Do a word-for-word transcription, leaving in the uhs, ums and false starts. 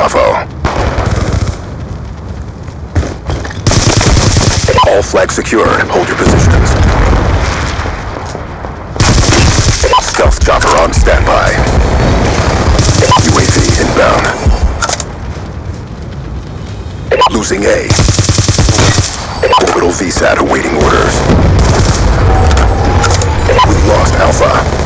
Bravo. All flags secured. Hold your positions. Stealth chopper on standby. U A V inbound. Losing A. Orbital V SAT awaiting orders. We lost Alpha.